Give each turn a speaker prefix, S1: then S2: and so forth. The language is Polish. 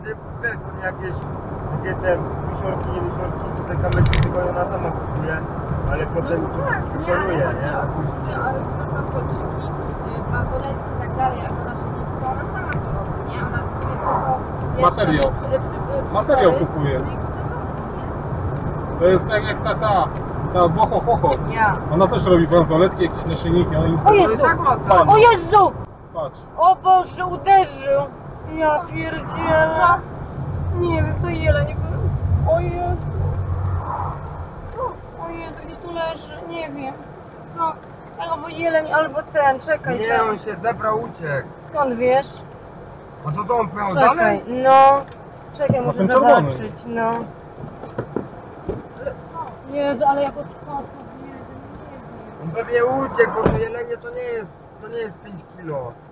S1: wiesz, to jakieś te wisiorki, nie wisiorki, tutaj kamerki tylko ona sama kupuje, ale potem wykonuje, nie?
S2: Ale to na kolczyki, bazoletki i tak dalej, jak ona się nie to ona sama to robi, nie? Ona kupuje tylko...
S3: Materiał. Materiał kupuje. To jest tak jak ta boho.
S2: Ja.
S3: Ona też robi bransoletki, jakieś naszyjniki, ona im
S2: O Jezu! O Jezu!
S3: Patrz.
S2: O Boże, uderzył! Ja pierdzielę! Nie wiem, to jeleń nie był. O Jezu! O Jezu, gdzieś tu leży, nie wiem. Co? Albo jeleń, albo ten, czekaj,
S1: Nie,
S2: czekaj.
S1: on się zebrał, uciekł.
S2: Skąd wiesz?
S1: A to on pojechał
S2: Czekaj,
S1: dalej?
S2: no. Czekaj, muszę
S3: ten czerwony.
S2: zobaczyć, no. Jezu, ale jak odskoczył, nie wiem.
S1: On pewnie uciekł, bo to jelenie to nie jest 5 kilo.